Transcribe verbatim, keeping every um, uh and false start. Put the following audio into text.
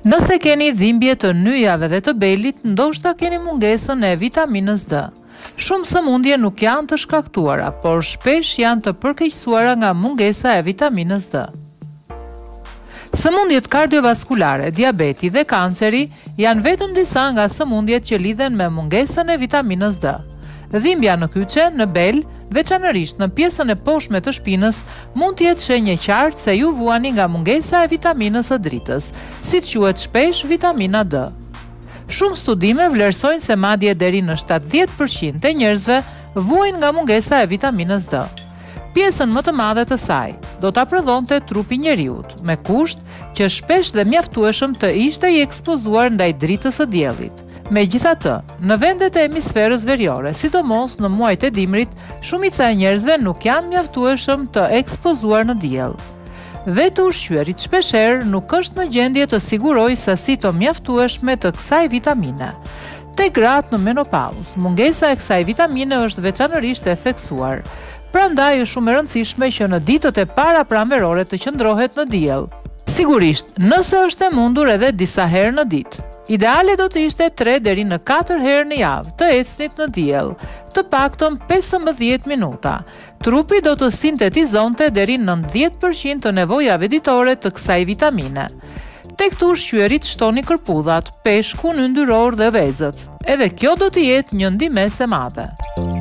Nëse keni dhimbje të nyjave dhe të belit, ndoshta keni mungesën e vitaminës D. Shumë sëmundje nuk janë të shkaktuara, por shpesh janë të përkeqësuara nga mungesa e vitaminës D. Sëmundjet kardiovaskulare, diabeti dhe kanceri janë vetëm disa nga sëmundjet që lidhen me mungesën e vitaminës D. Dhimbja në kyçe, në bel, veçanërisht në pjesën e poshtme të shpinës, mund të jetë shenjë e qartë se ju vuani nga mungesa e vitaminës së dritës, si quhet shpesh vitamina D. Shumë studime vlerësojnë se madje deri në shtatëdhjetë përqind e njerëzve vuajnë nga mungesa e vitaminës D. Pjesën më të madhe të saj do ta prodhonte trupi njeriut, me kusht që shpesh dhe mjaftueshëm të ishte i ekspozuar ndaj dritës së diellit. Megjithatë, në vendet e hemisferës veriore, sidomos në muajt e dimrit, shumica e njerëzve nuk janë mjaftueshëm të ekspozuar në diell. Vetë ushqyerit shpeshherë nuk është në gjendje të sigurojë sasi të mjaftueshme të kësaj vitamine. Tek gratë në menopauzë, mungesa e kësaj vitamine është veçanërisht e theksuar. Prandaj është shumë e rëndësishme që në ditët e para pranverore të qëndrohet në diell. Sigurisht, nëse është e mundur edhe disa herë në ditë. Ideale do të ishte tre deri në katër herë në javë të ecnit në diell, të paktën pesëmbëdhjetë minuta. Trupi do të sintetizonte deri në nëntëdhjetë përqind të nevojave ditore të kësaj vitamine. Tek të ushqyerit shtoni kërpudhat, peshkun yndyror dhe vezët. Edhe kjo do të jetë një ndihmës e madhe.